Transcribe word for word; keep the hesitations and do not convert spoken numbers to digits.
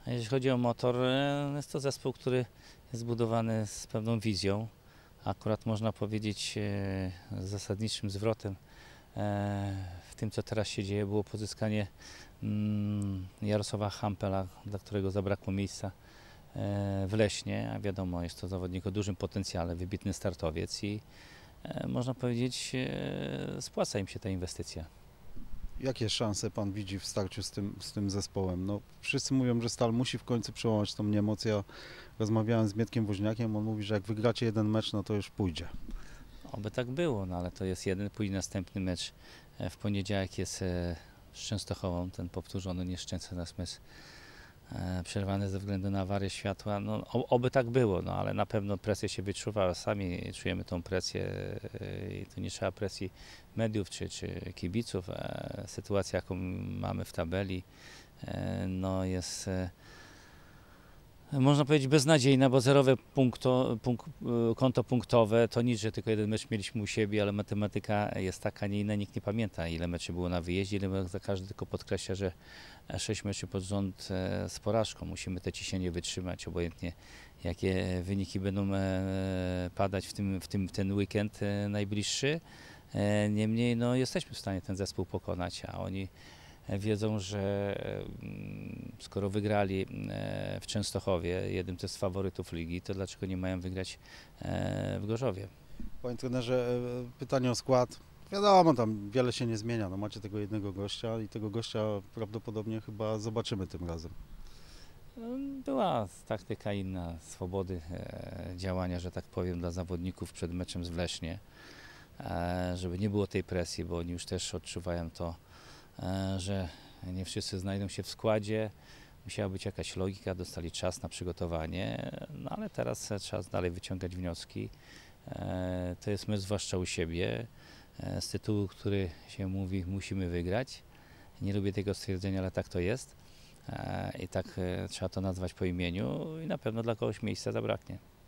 A jeśli chodzi o motor, e, jest to zespół, który jest zbudowany z pewną wizją. Akurat można powiedzieć e, zasadniczym zwrotem e, w tym, co teraz się dzieje, było pozyskanie mm, Jarosława Hampela, dla którego zabrakło miejsca e, w Leśnie, a wiadomo, jest to zawodnik o dużym potencjale, wybitny startowiec i e, można powiedzieć, e, spłaca im się ta inwestycja. Jakie szanse pan widzi w starciu z tym, z tym zespołem? No, wszyscy mówią, że Stal musi w końcu przełamać tą niemoc. Ja rozmawiałem z Mietkiem Woźniakiem, on mówi, że jak wygracie jeden mecz, no to już pójdzie. Oby tak było, no ale to jest jeden, później następny mecz e, w poniedziałek jest e, z Częstochową, ten powtórzony nieszczęsny nas mecz e, przerwany ze względu na awarię światła. No, o- oby tak było, no ale na pewno presja się wyczuwa, sami czujemy tą presję e, i tu nie trzeba presji mediów czy, czy kibiców. E, sytuacja, jaką mamy w tabeli, e, no jest e, można powiedzieć beznadziejna, bo zerowe punkto, punk, y, konto punktowe to nic, że tylko jeden mecz mieliśmy u siebie, ale matematyka jest taka, nie inna, nikt nie pamięta, ile meczy było na wyjeździe, ile za każdy tylko podkreśla, że sześć meczy pod rząd e, z porażką. Musimy te ciśnienie wytrzymać, obojętnie jakie wyniki będą e, padać w, tym, w, tym, w ten weekend e, najbliższy. E, niemniej no, jesteśmy w stanie ten zespół pokonać, a oni wiedzą, że mm, skoro wygrali e, w Częstochowie, jednym z faworytów ligi, to dlaczego nie mają wygrać e, w Gorzowie? Panie trenerze, e, pytanie o skład. Wiadomo, tam wiele się nie zmienia. No, macie tego jednego gościa i tego gościa prawdopodobnie chyba zobaczymy tym razem. Była taktyka inna, swobody e, działania, że tak powiem, dla zawodników przed meczem z Wlesznie, e, żeby nie było tej presji, bo oni już też odczuwają to, e, że nie wszyscy znajdą się w składzie. Musiała być jakaś logika, dostali czas na przygotowanie, no ale teraz trzeba dalej wyciągać wnioski. E, to jest mecz zwłaszcza u siebie, e, z tytułu, który się mówi, musimy wygrać. Nie lubię tego stwierdzenia, ale tak to jest. E, I tak e, trzeba to nazwać po imieniu i na pewno dla kogoś miejsca zabraknie.